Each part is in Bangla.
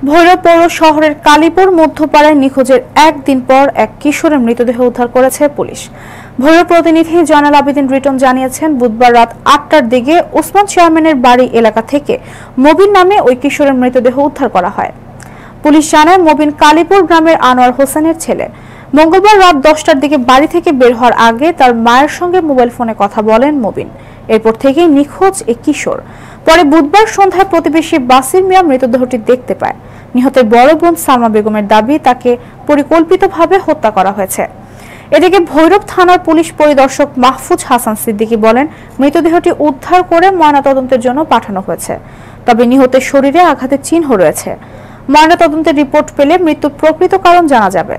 ভৈরব পৌর শহরের কালীপুর মধ্যপাড়ায় নিখোঁজের একদিন পর এক কিশোরের মৃতদেহ উদ্ধার করেছে পুলিশ। ভৈরব প্রতিনিধি জয়নাল আবেদিন রিটন জানিয়েছেন, বুধবার রাত ৮টার দিকে ওসমান চেয়ারম্যানের বাড়ি এলাকা থেকে মবিন নামে ওই কিশোরের মৃতদেহ উদ্ধার করা হয়। পুলিশ জানায়, মবিন কালীপুর গ্রামের আনোয়ার হোসেনের ছেলে। মঙ্গলবার রাত ১০টার দিকে বাড়ি থেকে বের হওয়ার আগে তার মায়ের সঙ্গে মোবাইল ফোনে কথা বলেন মবিন। এরপর থেকেই নিখোঁজ এই কিশোর। পরে বুধবার সন্ধ্যায় প্রতিবেশী বাসির মিয়া মৃতদেহটি দেখতে পায়। নিহতের বড় বোন সালমা বেগমের দাবি, তাকে পরিকল্পিতভাবে হত্যা করা হয়েছে। এদিকে ভৈরব থানার পুলিশ পরিদর্শক মাহফুজ হাসান সিদ্দিকী বলেন, মৃতদেহটি উদ্ধার করে ময়নাতদন্তের জন্য পাঠানো হয়েছে। তবে নিহতের শরীরে আঘাতের চিহ্ন রয়েছে। ময়নাতদন্তের রিপোর্ট পেলে মৃত্যুর প্রকৃত কারণ জানা যাবে।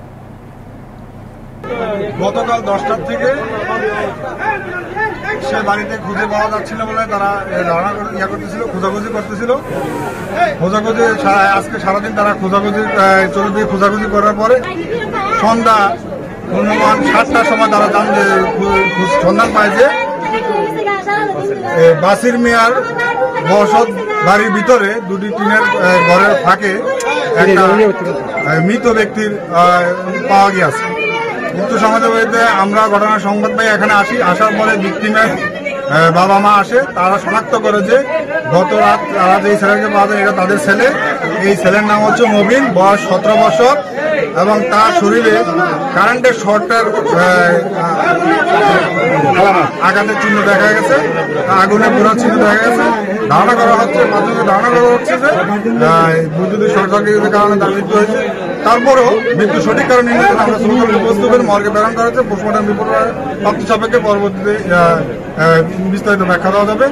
গতকাল 10টার থেকে সে বাড়িতে খুঁজে পাওয়া যাচ্ছিল বলে তারা খোঁজাখুঁজি করতেছিল। আজকে সারাদিন তারা খোঁজাখুঁজি করার পরে সন্ধ্যা অনুমান 7টার সময় তারা জান যে সন্ধান পায় যে বাসির মিয়ার বসত বাড়ির ভিতরে দুটি টিনের ঘরের ফাঁকে একটা মৃত ব্যক্তির পাওয়া গিয়েছে। মৃত্যু সমাজের বাড়িতে আমরা ঘটনার সংবাদ পাই, এখানে আসার পরে ভিকটিমের বাবা মা আসে। তারা শনাক্ত করে যে গত রাত তারা যে ছেলেকে পাওয়া যায় এটা তাদের ছেলে। এই ছেলের নাম হচ্ছে মবিন, বয়স 17 বছর এবং তার শরীরে কারেন্টের শর্টের আঘাতের চিহ্ন দেখা গেছে, আগুনে পোড়ার চিহ্ন দেখা গেছে। ধারণা করা হচ্ছে যে বৈদ্যুতিক শর্ট সার্কিটের কারণে তার মৃত্যু হয়েছে। তারপরেও মৃত্যু সঠিক কারণ নির্ণয় আমরা প্রস্তুতের মর্গে প্রেরণ করা হচ্ছে। পোস্টমর্টম রিপোর্ট প্রাপ্তি সাপেক্ষে পরবর্তীতে বিস্তারিত ব্যাখ্যা দেওয়া যাবে।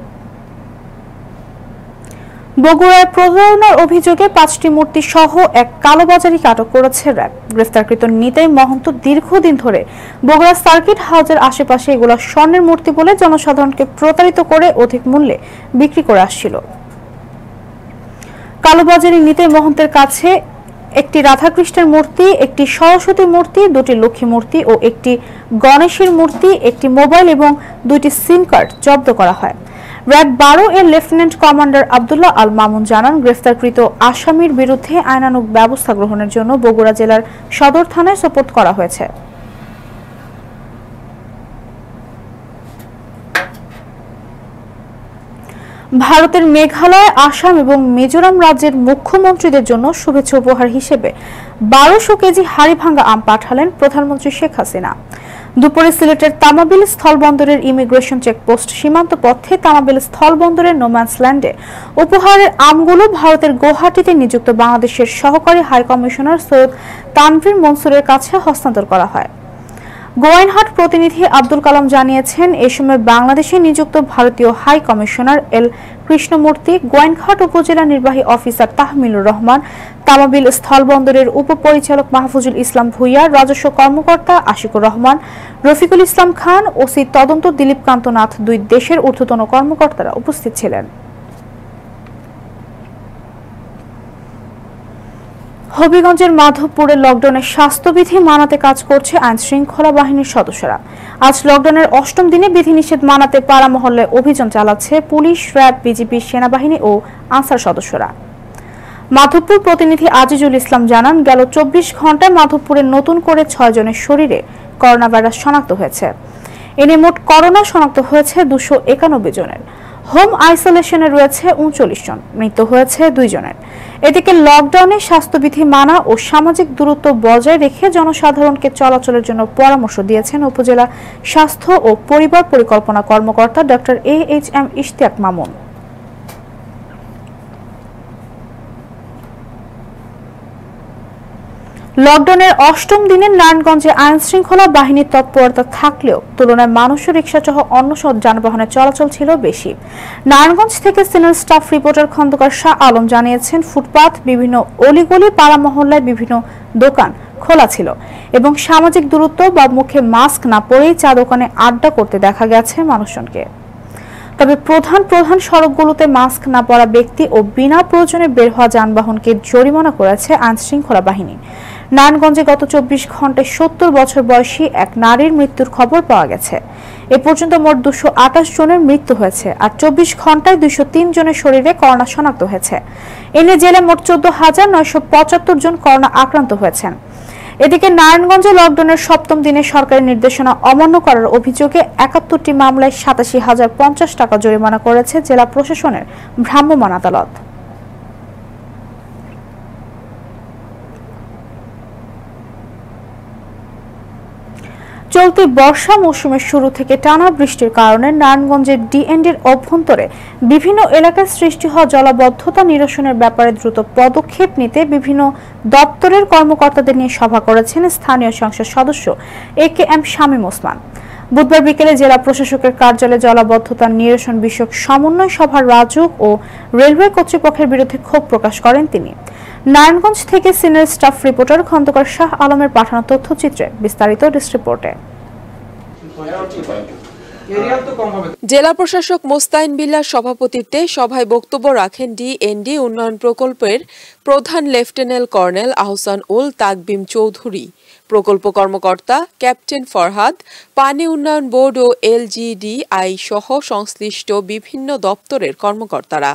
বগুড়ায় প্রতারণার অভিযোগে 5টি মূর্তি সহ এক কালোবাজারিকে আটক করেছে র্যাব। গ্রেফতারকৃত নিতাই মহন্ত দীর্ঘদিন ধরে বগুড়া সার্কিট হাউসের আশেপাশে এগুলো স্বর্ণের মূর্তি বলে জনসাধারণকে প্রতারিত করে অধিক মূল্যে বিক্রি করে আসছিল। কালোবাজারি নিতাই মহন্তের কাছে একটি রাধাকৃষ্ণের মূর্তি, একটি সরস্বতী মূর্তি, 2টি লক্ষ্মী মূর্তি ও একটি গণেশের মূর্তি, একটি মোবাইল এবং 2টি সিম কার্ড জব্দ করা হয়। র্যাব 12 এর লেফটেন্যান্ট কমান্ডার আব্দুল্লাহ আল মামুন জানান, গ্রেফতারকৃত আসামির বিরুদ্ধে আইনানুগ ব্যবস্থা গ্রহণের জন্য বগুড়া জেলার সদর থানায় সোপর্দ করা হয়েছে। ভারতের মেঘালয়, আসাম এবং মিজোরাম রাজ্যের মুখ্যমন্ত্রীদের জন্য শুভেচ্ছা উপহার হিসেবে 1200 কেজি হাড়িভাঙ্গা আম পাঠালেন প্রধানমন্ত্রী শেখ হাসিনা। দুপুরে সিলেটের তামাবিল স্থলবন্দরের ইমিগ্রেশন চেকপোস্ট সীমান্ত পথে তামাবিল স্থলবন্দরের নোম্যান্স ল্যান্ডে উপহারের আমগুলো ভারতের গুয়াহাটিতে নিযুক্ত বাংলাদেশের সহকারী হাই কমিশনার সৈয়দ তানভীর মনসুরের কাছে হস্তান্তর করা হয়। গোয়াইনহাট প্রতিনিধি আব্দুল কালাম জানিয়েছেন, এ সময় বাংলাদেশে নিযুক্ত ভারতীয় high commissioner L Krishnamurthy, Gowainghat উপজেলা নির্বাহী অফিসার তাহমিলুর রহমান, তামাবিল স্থলবন্দরের উপপরিচালক মাহফুজুল ইসলাম ভুইয়া, রাজস্ব কর্মকর্তা আশিকুর রহমান, রফিকুল ইসলাম খান, ওসি তদন্ত দিলীপ কান্ত নাথ, দুই দেশের ঊর্ধ্বতন কর্মকর্তারা উপস্থিত ছিলেন। হবিগঞ্জের মাধবপুরে লকডাউনের স্বাস্থ্যবিধি মানাতে কাজ করছে আইন শৃঙ্খলা বাহিনীর সদস্যরা। আজ লকডাউনের 8ম দিনে বিধিনিষেধ মানাতে পাড়া মহল্লায় অভিযান চালাচ্ছে পুলিশ, র্যাব, বিজিবি, সেনাবাহিনী ও আনসার সদস্যরা। মাধবপুর প্রতিনিধি আজিজুল ইসলাম জানান, গেল 24 ঘন্টায় মাধবপুরে নতুন করে 6 জনের শরীরে করোনা ভাইরাস শনাক্ত হয়েছে। এনে মোট করোনা শনাক্ত হয়েছে 291 জনের। হোম আইসোলেশনে রয়েছে 39 জন, মৃত্যু হয়েছে 2 জনের। এদিকে লকডাউনে স্বাস্থ্যবিধি মানা ও সামাজিক দূরত্ব বজায় রেখে জনসাধারণকে চলাচলের জন্য পরামর্শ দিয়েছেন উপজেলা স্বাস্থ্য ও পরিবার পরিকল্পনা কর্মকর্তা ডক্টর AHM ইশতিয়াক মামুন। লকডাউনের 8ম দিনে নারায়ণগঞ্জে আইন শৃঙ্খলা বাহিনীর তৎপরতা থাকলেও তুলনায় মানুষ ও রিকশাসহ অন্য সব যানবাহনের চলাচল ছিল বেশি। নারায়ণগঞ্জ থেকে senior staff reporter Khandakar Shah Alam জানিয়েছেন, ফুটপাত, বিভিন্ন অলিগলি, পাড়া মহল্লায় বিভিন্ন দোকান খোলা ছিল এবং সামাজিক দূরত্ব বা মুখে মাস্ক না পরেই চা দোকানে আড্ডা করতে দেখা গেছে মানুষজনকে। তবে প্রধান সড়কগুলোতে মাস্ক না পরা ব্যক্তি ও বিনা প্রয়োজনে বের হওয়া যানবাহনকে জরিমানা করেছে আইনশৃঙ্খলা বাহিনী। নারায়ণগঞ্জে গত 24 ঘন্টায় 70 বছর বয়সী এক নারীর মৃত্যুর খবর পাওয়া গেছে। এ পর্যন্ত মোট 228 জনের মৃত্যু হয়েছে, আর 24 ঘন্টায় 203 জনের শরীরে করোনা শনাক্ত হয়েছে। এ নিয়ে জেলায় মোট 14,975 জন করোনা আক্রান্ত হয়েছেন। এদিকে নারায়ণগঞ্জে লকডাউনের 7ম দিনে সরকারি নির্দেশনা অমান্য করার অভিযোগে 71টি মামলায় 87,050 টাকা জরিমানা করেছে জেলা প্রশাসনের ভ্রাম্যমাণ আদালত। চলতি বর্ষা মৌসুমের শুরু থেকে টানা বৃষ্টির কারণে নারায়ণগঞ্জের ডিএনডির অভ্যন্তরে বিভিন্ন এলাকায় সৃষ্টি হওয়া জলাবদ্ধতা নিরসনের ব্যাপারে দ্রুত পদক্ষেপ নিতে বিভিন্ন দপ্তরের কর্মকর্তাদের নিয়ে সভা করেছেন স্থানীয় সংসদ সদস্য AKM শামীম ওসমান। বুধবার বিকেলে জেলা প্রশাসকের কার্যালয়ে জলাবদ্ধতা নিরসন বিষয়ক সমন্বয় সভার রাজুক ও রেলওয়ে কর্তৃপক্ষের বিরুদ্ধে ক্ষোভ প্রকাশ করেন তিনি। নারায়ণগঞ্জ থেকে senior staff reporter Khandakar Shah আলমের পাঠানো তথ্যচিত্রে বিস্তারিত ডেস্ক রিপোর্টে। জেলা প্রশাসক মোস্তাইন বিল্লাহর সভাপতিত্বে সভায় বক্তব্য রাখেন ডিএনডি উন্নয়ন প্রকল্পের প্রধান লেফটেন্যান্ট কর্নেল আহসান উল তাকবিম চৌধুরী, প্রকল্প কর্মকর্তা ক্যাপ্টেন ফরহাদ, পানি উন্নয়ন বোর্ড ও LGDI সহ সংশ্লিষ্ট বিভিন্ন দপ্তরের কর্মকর্তারা।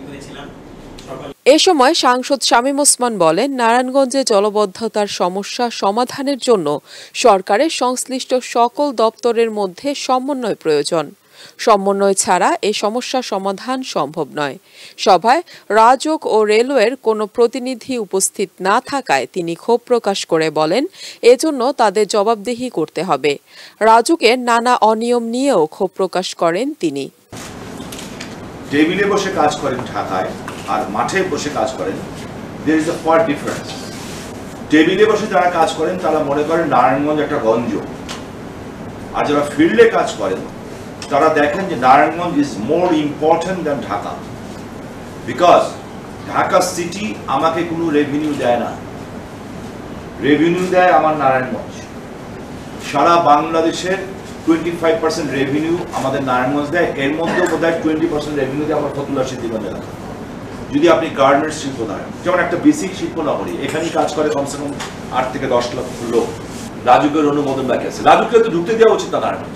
এ সময় সাংসদ শামীম ওসমান বলেন, নারায়ণগঞ্জে জলাবদ্ধতার সমস্যা সমাধানের জন্য সরকারের সংশ্লিষ্ট সকল দপ্তরের মধ্যে সমন্বয় প্রয়োজন। সমন্বয় ছাড়া এ সমস্যা সমাধান সম্ভব নয়। সভায় রাজক ও রেলওয়ের কোনো প্রতিনিধি উপস্থিত না থাকায় তিনি ক্ষোভ প্রকাশ করে বলেন, এজন্য তাদের জবাবদিহি করতে হবে। রাজুকের নানা অনিয়ম নিয়েও ক্ষোভ প্রকাশ করেন তিনি। টেবিলে বসে কাজ করেন ঢাকায় আর মাঠে বসে কাজ করেন, there is a far difference. টেবিলে বসে যারা কাজ করেন তারা মনে করেন নারায়ণগঞ্জ একটা গঞ্জ, আর যারা ফিল্ডে কাজ করেন তারা দেখেন যে Narayanganj is more important than Dhaka, because Dhaka city আমাকে কোনো রেভিনিউ দেয় না, রেভিনিউ দেয় আমার নারায়ণগঞ্জ। সারা বাংলাদেশের 25% রেভিনিউ আমাদের নারায়ণগঞ্জ দেয়, এর মধ্যে বোধহয় 20% রেভিনিউ দেয় আমার ফতুল্লা সিদ্ধিগঞ্জ এলাকা। যদি আপনি গার্মেন্টস শিল্প ধরেন, যেমন একটা বেসিক শিল্প নগরী, এখানেই কাজ করে কমসে কম 8 থেকে 10 লক্ষ লোক, রাজুকের অনুমোদন বাকি আছে। রাজুকে তো ঢুকতে দেওয়া উচিত না নারায়ণগঞ্জ।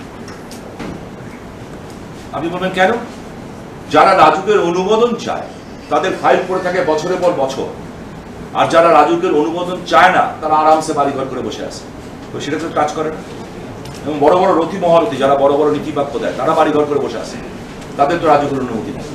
আপনি বলবেন কেন? যারা রাজুকের অনুমোদন চায় তাদের ফাইল পড়ে থাকে বছরের পর বছর, আর যারা রাজুকের অনুমোদন চায় না তারা আরামসে বাড়িঘর করে বসে আছে, তো সেটা তো কাজ করে না। এবং বড় বড় রথী মহারথী যারা বড় বড় নীতিবাক্য দেয় তারা বাড়িঘর করে বসে আছে, তাদের তো রাজুকের অনুমতি নেই।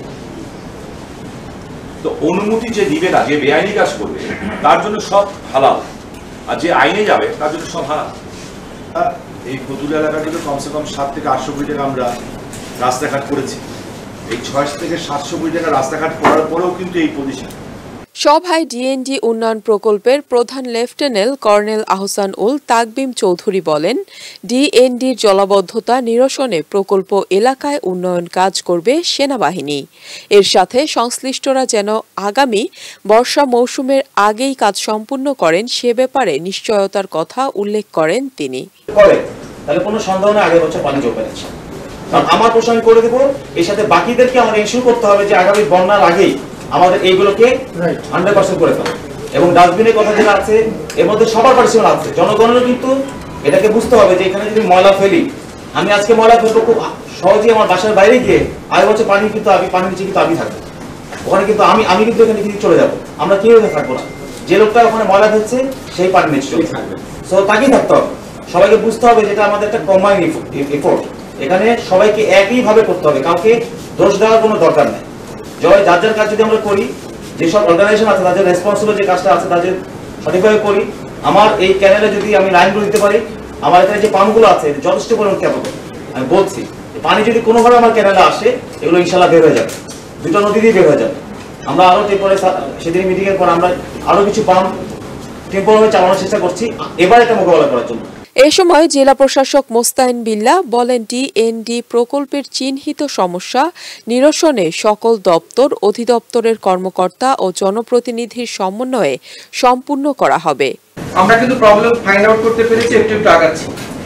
তো অনুমতি যে দিবে না, যে বেআইনি কাজ করবে তার জন্য সব হালাল, আর যে আইনে যাবে তার জন্য সব হালাল। এই ফতুল্লা এলাকাটিতে কমসে কম 7 থেকে 800 কোটি টাকা আমরা রাস্তাঘাট করেছি। এই 6 থেকে 700 কোটি টাকা রাস্তাঘাট করার পরেও কিন্তু এই পজিশন। সভায় ডিএনডি উন্নয়ন প্রকল্পের প্রধান লেফটেন্যান্ট কর্নেল আহসান উল তাকবিম চৌধুরী বলেন, ডিএনডির জলাবদ্ধতা নিরসনে প্রকল্প এলাকায় উন্নয়ন কাজ করবে সেনাবাহিনী। এর সাথে সংশ্লিষ্টরা যেন আগামী বর্ষা মৌসুমের আগেই কাজ সম্পূর্ণ করেন সে ব্যাপারে নিশ্চয়তার কথা উল্লেখ করেন তিনি। তাহলে কোনো সন্দেহ নেই আগের বছর পানি জমে আছে, কারণ আমার প্রশ্ন আমি করে দেবো, এর সাথে বাকিদেরকে আমার এনশিওর করতে হবে যে আগামী বন্যার আগেই আমাদের এইগুলোকে 100% করে ফেলা। এবং ডাস্টবিনের কথা যেটা আছে এর মধ্যে সবার পার্টিসিপেশন আছে, জনগণেরও কিন্তু এটাকে বুঝতে হবে যে এখানে যদি ময়লা ফেলি, আমি আজকে ময়লা ফেলবো খুব সহজেই আমার বাসার বাইরে গিয়ে আগের বছর পানি কিন্তু পানির নিচে কিন্তু আমি থাকবো, ওখানে কিন্তু আমি কিন্তু এখানে কিন্তু চলে যাবো, আমরা কেউ থাকবো না। যে লোকটা ওখানে ময়লা ফেলছে সেই পানির নিচে চলে থাকবে, সো তাকেই থাকতে হবে। সবাইকে বুঝতে হবে যেটা আমাদের একটা কম্বাইন্ড এফোর্ট, এখানে সবাইকে একইভাবে করতে হবে, কাউকে দোষ দেওয়ার কোনো দরকার নেই। যার যার কাজ যদি আমরা করি, যেসব অর্গানাইজেশন আছে তাদের রেসপন্সিবল যে কাজটা আছে তাদের সঠিকভাবে করি। আমার এই ক্যানেলে যদি আমি লাইনগুলো দিতে পারি, আমার এখানে যে পাম্পগুলো আছে যথেষ্ট পরিমাণ ক্যাপাবল, আমি বলছি পানি যদি কোনোভাবে আমার ক্যানেলে আসে এগুলো ইনশাল্লাহ বের হয়ে যাবে, 2টা নদী দিয়ে বের হয়ে যাবে। আমরা আরো এরপরে সেদিন মিটিং এর পর আমরা আরো কিছু পাম্প টেম্পোরারি চালানোর চেষ্টা করছি এবার এটা মোকাবেলা করার জন্য। এ সময় জেলা প্রশাসক মোস্তাইন বিল্লাহ বলেন, ডিএনডি প্রকল্পের চিহ্নিত সমস্যা নিরসনে সকল দপ্তর অধিদপ্তরের কর্মকর্তা ও জনপ্রতিনিধির সমন্বয়ে সম্পূর্ণ করা হবে। আমরা কিন্তু প্রবলেম ফাইন্ড আউট করতে পেরেছি, একটু আগাচ্ছি।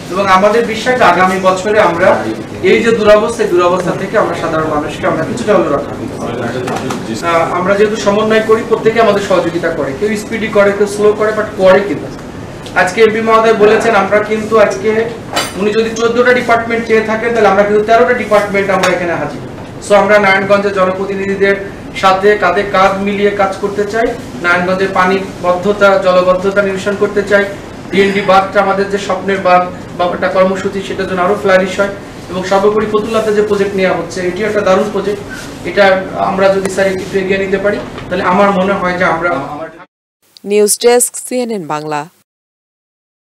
এবং আমাদের বিশ্বাস আগামী বছরে আমরা এই যে দুরবস্থা থেকে আমরা সাধারণ মানুষকে আমরা কিছুটা হলেও রক্ষা করতে পারবো। আমরা যেহেতু সমন্বয় করি, প্রত্যেকে আমাদের সহযোগিতা করে, কেউ স্পিডি করে, কেউ স্লো করে, বাট করে কিন্তু। আজকে এমপি মহোদয় বলেছেন আমরা কিন্তু আজকে উনি যদি 14টা ডিপার্টমেন্ট চেয়ে থাকেন তাহলে আমরা কিন্তু 13টা ডিপার্টমেন্ট আমরা এখানে হাজির। সো আমরা নারায়ণগঞ্জের জনপ্রতিনিধিদের সাথে কাঁধে কাঁধ মিলিয়ে কাজ করতে চাই। নারায়ণগঞ্জের পানির বদ্ধতা, জলবদ্ধতা নিরসন করতে চাই। ডিএনডি বাঁধটা আমাদের যে স্বপ্নের বাঁধ বা একটা কর্মসূচি, সেটার জন্য আরো ফ্লারিশ হয়। এবং সর্বোপরি ফতুল্লাতে যে প্রজেক্ট নেওয়া হচ্ছে, এটি একটা দারুণ প্রজেক্ট। এটা আমরা যদি স্যার একটু এগিয়ে নিতে পারি তাহলে আমার মনে হয় যে আমরা নিউজ ডেস্ক, CNN বাংলা।